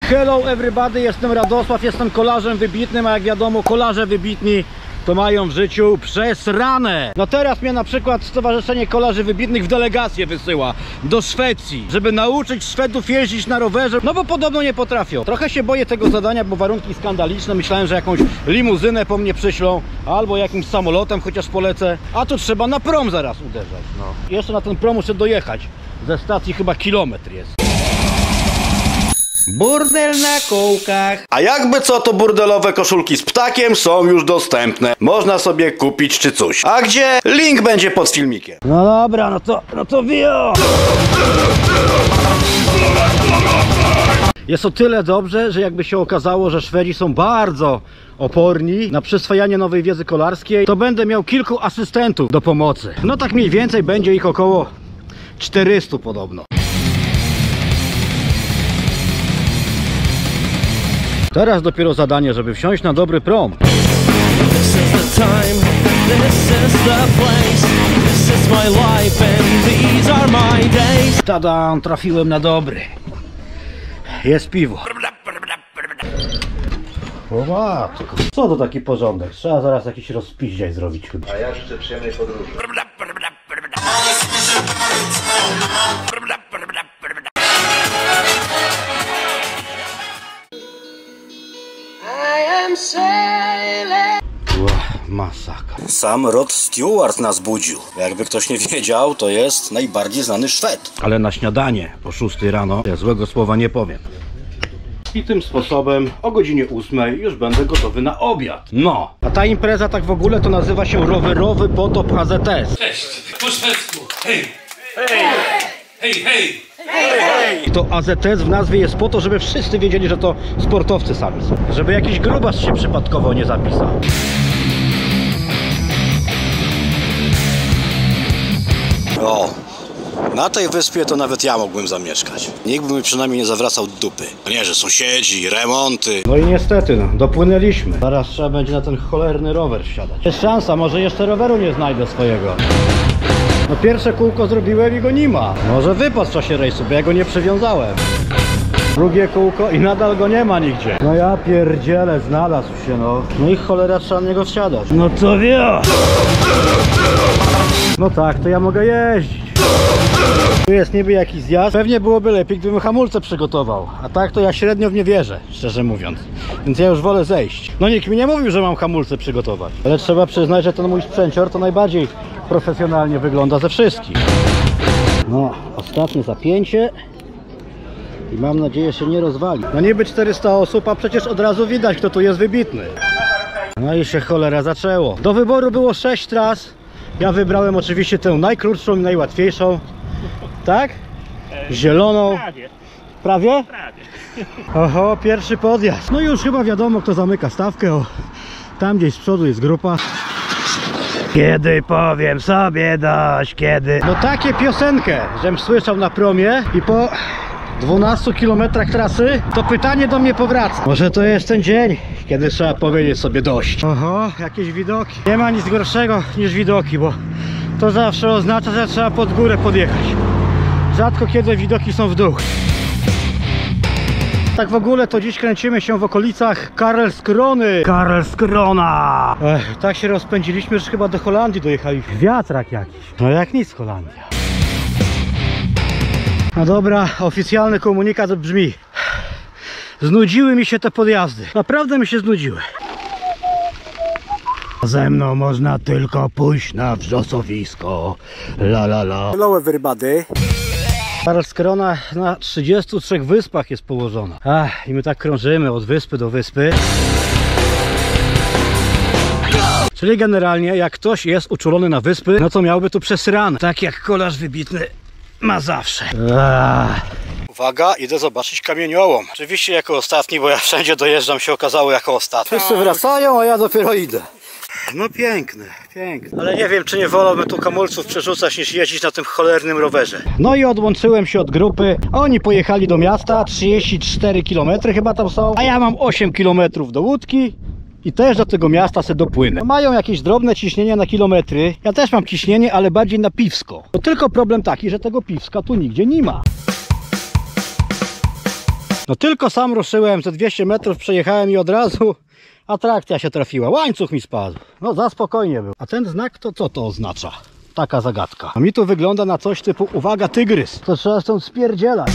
Hello everybody, jestem Radosław, jestem kolarzem wybitnym, a jak wiadomo, kolarze wybitni to mają w życiu przesrane. No teraz mnie na przykład Stowarzyszenie Kolarzy Wybitnych w delegację wysyła do Szwecji, żeby nauczyć Szwedów jeździć na rowerze, no bo podobno nie potrafią. Trochę się boję tego zadania, bo warunki skandaliczne. Myślałem, że jakąś limuzynę po mnie przyślą, albo jakimś samolotem chociaż polecę, a tu trzeba na prom zaraz uderzać. No. Jeszcze na ten prom muszę dojechać. Ze stacji chyba kilometr jest. Burdel na kółkach. A jakby co, to burdelowe koszulki z ptakiem są już dostępne. Można sobie kupić czy coś. A gdzie? Link będzie pod filmikiem. No dobra, no to wio! Jest o tyle dobrze, że jakby się okazało, że Szwedzi są bardzo oporni na przyswajanie nowej wiedzy kolarskiej, to będę miał kilku asystentów do pomocy. No tak mniej więcej będzie ich około 400 podobno. Teraz dopiero zadanie, żeby wsiąść na dobry prom. Tada, trafiłem na dobry. Jest piwo. O matko. Co to taki porządek? Trzeba zaraz jakiś rozpiździaj zrobić. A ja życzę przyjemnej podróży. Masakra. Sam Rod Stewart nas budził. Jakby ktoś nie wiedział, to jest najbardziej znany Szwed. Ale na śniadanie o 6 rano ja złego słowa nie powiem. I tym sposobem o godzinie 8 już będę gotowy na obiad. No, a ta impreza tak w ogóle to nazywa się Rowerowy Potop AZS. Cześć, po szwedzku. Hej! Hej! Hej, hej! I to AZS w nazwie jest po to, żeby wszyscy wiedzieli, że to sportowcy sami są. Żeby jakiś grubas się przypadkowo nie zapisał. O, na tej wyspie to nawet ja mógłbym zamieszkać. Nikt by mi przynajmniej nie zawracał dupy. Nie, że sąsiedzi, remonty. No i niestety, no, dopłynęliśmy. Zaraz trzeba będzie na ten cholerny rower wsiadać. Jest szansa, może jeszcze roweru nie znajdę swojego. No pierwsze kółko zrobiłem i go nie ma. Może wypadł w czasie rejsu, bo ja go nie przywiązałem. Drugie kółko i nadal go nie ma nigdzie. No ja pierdzielę, znalazł się no. No i cholera, trzeba na niego wsiadać. No to wie. No tak, to ja mogę jeździć. Tu jest niby jakiś zjazd. Pewnie byłoby lepiej, gdybym hamulce przygotował. A tak to ja średnio w nie wierzę, szczerze mówiąc. Więc ja już wolę zejść. No nikt mi nie mówił, że mam hamulce przygotować. Ale trzeba przyznać, że ten mój sprzęcior to najbardziej profesjonalnie wygląda ze wszystkich. No, ostatnie zapięcie. I mam nadzieję, że się nie rozwali. No niby 400 osób, a przecież od razu widać, kto tu jest wybitny. No i się cholera zaczęło. Do wyboru było 6 tras. Ja wybrałem oczywiście tę najkrótszą i najłatwiejszą. Tak? Zieloną. Prawie? Prawie. Oho, pierwszy podjazd. No już chyba wiadomo, kto zamyka stawkę. O, tam gdzieś z przodu jest grupa. Kiedy powiem sobie dość, kiedy... No takie piosenkę, żem słyszał na promie i po 12 kilometrach trasy to pytanie do mnie powraca. Może to jest ten dzień, kiedy trzeba powiedzieć sobie dość. Oho, jakieś widoki. Nie ma nic gorszego niż widoki, bo to zawsze oznacza, że trzeba pod górę podjechać. Rzadko kiedy widoki są w dół. Tak w ogóle to dziś kręcimy się w okolicach Karlskrony. Karlskrona! Tak się rozpędziliśmy, że chyba do Holandii dojechaliśmy. Wiatrak jakiś. No jak nic Holandia. No dobra, oficjalny komunikat brzmi: znudziły mi się te podjazdy. Naprawdę mi się znudziły. Ze mną można tylko pójść na wrzosowisko. La la la. Hello everybody. Karlskrona na 33 wyspach jest położona. I my tak krążymy od wyspy do wyspy. Czyli generalnie jak ktoś jest uczulony na wyspy, no to miałby tu przesrane. Tak jak kolarz wybitny ma zawsze. Uwaga, idę zobaczyć kamieniołom. Oczywiście jako ostatni, bo ja wszędzie dojeżdżam, się okazało jako ostatni. Wszyscy wracają, a ja dopiero idę. No piękny, piękny. Ale nie wiem, czy nie wolałbym tu hamulców przerzucać, niż jeździć na tym cholernym rowerze. No i odłączyłem się od grupy. Oni pojechali do miasta, 34 km chyba tam są, a ja mam 8 km do łódki. I też do tego miasta se dopłynę. Mają jakieś drobne ciśnienie na kilometry. Ja też mam ciśnienie, ale bardziej na piwsko. To tylko problem taki, że tego piwska tu nigdzie nie ma. No tylko sam ruszyłem, ze 200 metrów przejechałem i od razu atrakcja się trafiła. Łańcuch mi spadł. No za spokojnie był. A ten znak to co to oznacza? Taka zagadka. A mi tu wygląda na coś typu uwaga tygrys. To trzeba stąd spierdzielać.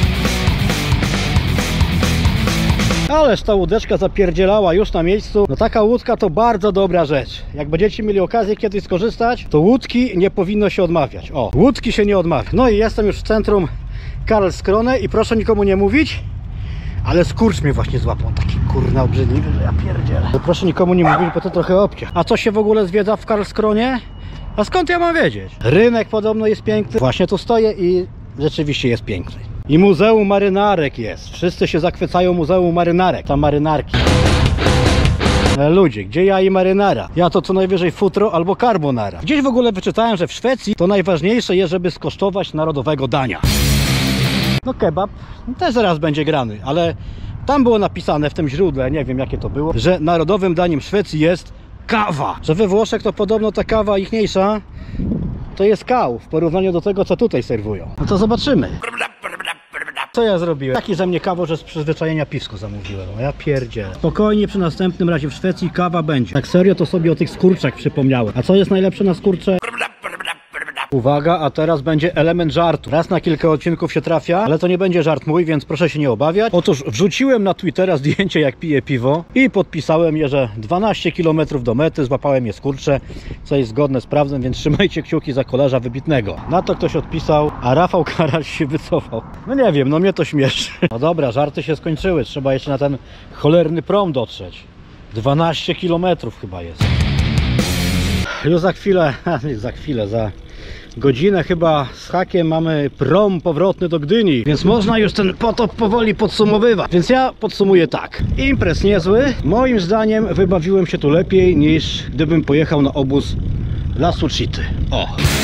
Ależ ta łódeczka zapierdzielała już na miejscu. No taka łódka to bardzo dobra rzecz. Jak będziecie mieli okazję kiedyś skorzystać, to łódki nie powinno się odmawiać. O, łódki się nie odmawia. No i jestem już w centrum Karlskrona i proszę nikomu nie mówić, ale skurcz mnie właśnie złapał. Taki kurna obrzydliwy, że ja pierdzielę. To proszę nikomu nie mówić, bo to trochę obciach. A co się w ogóle zwiedza w Karlskronie? A skąd ja mam wiedzieć? Rynek podobno jest piękny. Właśnie tu stoję i rzeczywiście jest piękny. I Muzeum Marynarek jest. Wszyscy się zachwycają Muzeum Marynarek. Tam marynarki. Ludzie, gdzie ja i marynara? Ja to co najwyżej futro albo carbonara. Gdzieś w ogóle wyczytałem, że w Szwecji to najważniejsze jest, żeby skosztować narodowego dania. No kebab też zaraz będzie grany, ale tam było napisane w tym źródle, nie wiem jakie to było, że narodowym daniem Szwecji jest kawa. Że we Włoszech to podobno ta kawa ichniejsza to jest kał w porównaniu do tego, co tutaj serwują. No to zobaczymy. Co ja zrobiłem? Taki ze mnie kawo, że z przyzwyczajenia piwsko zamówiłem. No ja pierdzielę. Spokojnie, przy następnym razie w Szwecji kawa będzie. Tak serio to sobie o tych skurczach przypomniałem. A co jest najlepsze na skurcze? Uwaga, a teraz będzie element żartu. Raz na kilka odcinków się trafia, ale to nie będzie żart mój, więc proszę się nie obawiać. Otóż wrzuciłem na Twittera zdjęcie, jak piję piwo i podpisałem je, że 12 km do mety, złapałem je skurcze, co jest zgodne z prawdą, więc trzymajcie kciuki za kolarza wybitnego. Na to ktoś odpisał, a Rafał Karaś się wycofał. No nie wiem, no mnie to śmieszy. No dobra, żarty się skończyły, trzeba jeszcze na ten cholerny prom dotrzeć. 12 km chyba jest. Już za godzinę chyba z hakiem mamy prom powrotny do Gdyni, więc można już ten potop powoli podsumowywać. Więc ja podsumuję tak. Imprez niezły. Moim zdaniem wybawiłem się tu lepiej niż gdybym pojechał na obóz Lasu Chity. O!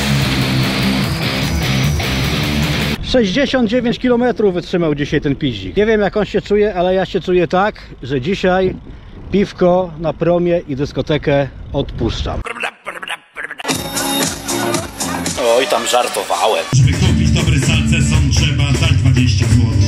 69 km wytrzymał dzisiaj ten piździk. Nie wiem jak on się czuje, ale ja się czuję tak, że dzisiaj piwko na promie i dyskotekę odpuszczam. Oj, tam żartowałem. Żeby kupić dobry salceson, trzeba dać 20 zł.